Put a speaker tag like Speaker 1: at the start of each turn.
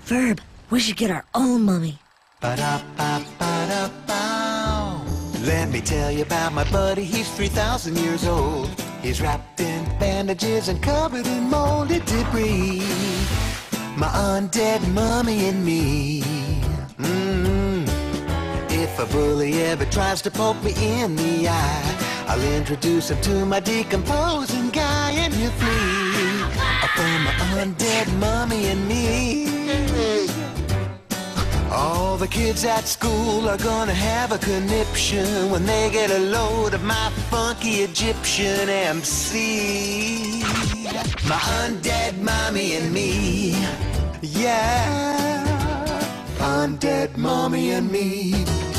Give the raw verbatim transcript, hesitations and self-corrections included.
Speaker 1: Ferb, we should get our own mummy.
Speaker 2: Ba-da-ba-ba-da-bow. Let me tell you about my buddy, he's three thousand years old. He's wrapped in bandages and covered in molded debris. My undead mummy and me. Mm-hmm. If a bully ever tries to poke me in the eye, I'll introduce him to my decomposing guy and he'll flee from my undead mummy and me. All the kids at school are gonna have a conniption when they get a load of my funky Egyptian M C. My undead mommy and me. Yeah, undead mommy and me.